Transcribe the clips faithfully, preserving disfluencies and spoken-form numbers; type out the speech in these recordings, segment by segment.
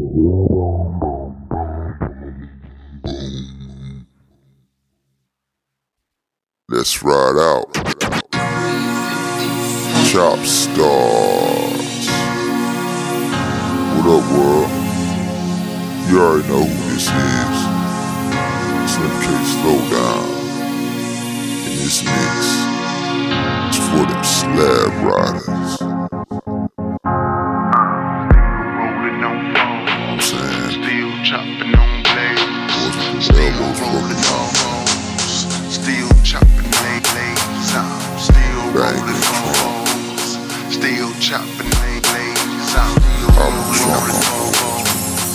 Let's ride out. Chop stars. What up, world? You already know who this is. Slim K Slowdown. And this mix is for them slab riders. I'm saying, still chopping on blades, still rolling on hoes, still chopping blades out, still rolling on hoes, still chopping blades out, still rolling on hoes.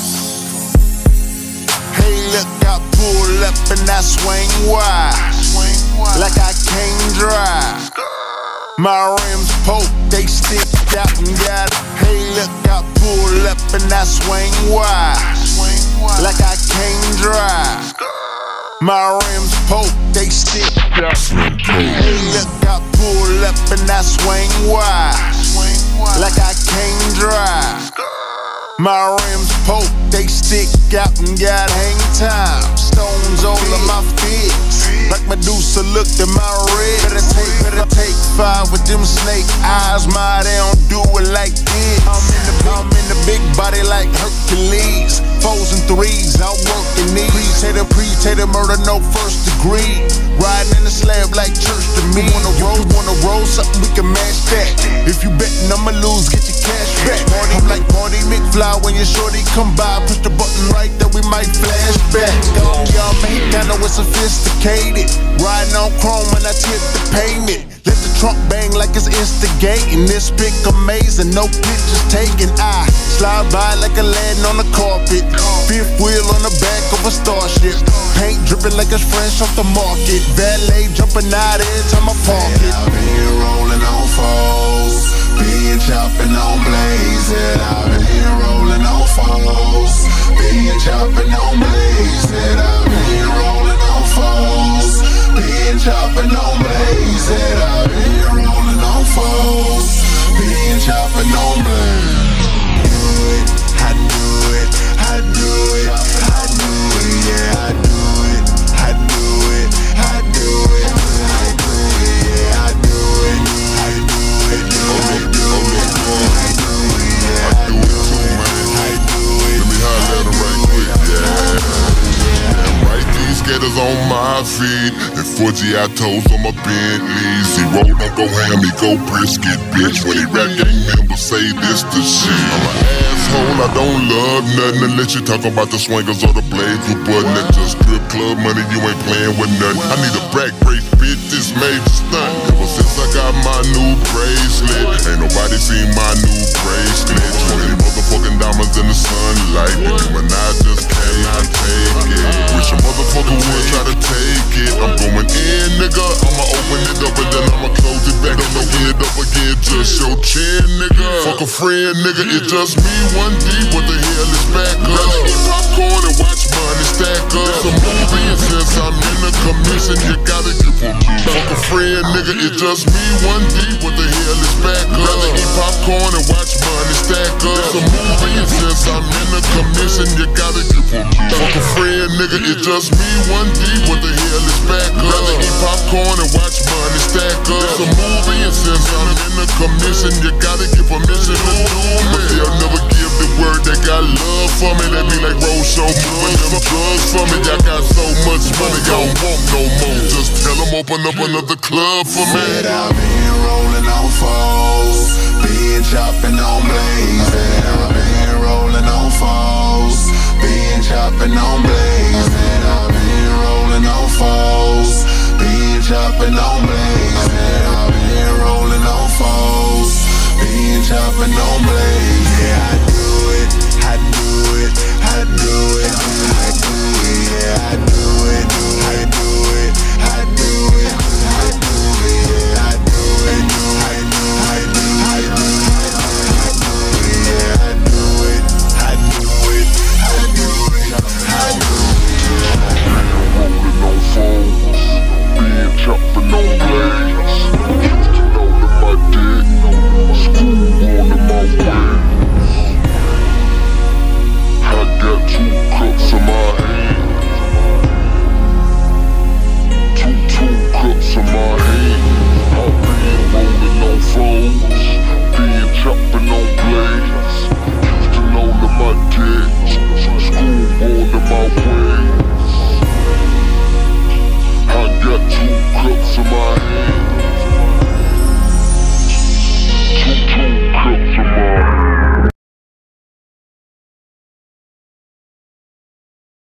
Hey, look, I pull up and I swing wide, like I can't drive. My rims poke, they stick out and got it. Hey, look, I pull up and I swing wide, like I can't drive. My rims poke, they stick out. Hey, look, I pull up and I swing wide, like I can't drive. My rims poke, they stick out and got hang time. Stones all of my feet, like Medusa looked at my red. Better take, better take five with them snake eyes. My, they don't do it like this. I'm in the, I'm in the big body like Hercules. Fours and threes, I'm working these. Pre-tater, pre-tater, murder, no first degree. Riding in the slab like church to me. Wanna roll, wanna roll something, we can match that. If you betting I'ma lose, get your cash back. I'm like Marty McFly when your shorty come by. Push the button right there, we might flash back. Oh, y'all make I know it's sophisticated. Riding on chrome when I tip the payment. Let the trunk bang like it's instigating. This pic amazing, no pictures taken. I slide by like a landing on the carpet. Fifth wheel on the back of a starship. Paint dripping like it's fresh off the market. Valet jumping out every time I park it. I've been rolling on foes, been chopping on blazes. I've been rolling on foes, been chopping on blazes. I've been rolling on foes, been chopping on blazes. I've been rolling on foes, been chopping on blazes. I do it, I do it, I do it, yeah, I do it, I do it, I do it, I do it, yeah, I do it, I do it, I do it, I do it, yeah, I do it, I do it. let me holler at them right quick, yeah. Damn right, these skaters on my feet, and four G I toes on my Bentley. Zero don't go ham, he go brisket, bitch. When he rap gang members say this the shit. I'm an asshole, I don't love nothing unless you talk about the swingers or the blades with button. That's just strip club money, you ain't playing with nothing. I need a back brace, bitch, this major stunt. Ever since I got my new bracelet, ain't nobody seen my new bracelet. twenty motherfucking diamonds in the sunlight, and you and I just cannot take it. Wish a motherfucker would try to take it. I'm going in, nigga, I'ma open it up and then I'ma close it back and open it up again. Just your chin, nigga. Fuck a friend, nigga, it's just me, one deep. What the hell is back up? Rather eat popcorn and watch money stack up. It's a movie, and since I'm in the commission, you gotta give a fuck a friend, nigga, it's just me, one deep. What the hell is back up? Rather eat popcorn and watch money stack up. It's a movie, and since I'm in the commission, you gotta give a fuck a friend, nigga, it's just me, one deep. What the hell is back up? Rather eat popcorn and watch money stack up. It's a movie, and since I'm in the commission, you gotta give permission to do me. They'll never give the word they got love for me. They be like road show, moving them drugs for me. Y'all got so much money, y'all don't want no more. Just tell them open up another club for me. Said I've been rolling on foes, been chopping on blazes. I've been rolling on foes, been chopping on blazes. I've been rolling on foes, been chopping on blazes. I've been rolling on foes, been chopping on blazes. Yeah, I do it, I do it, I do it, I do it, yeah, I do it, I do it, I do it.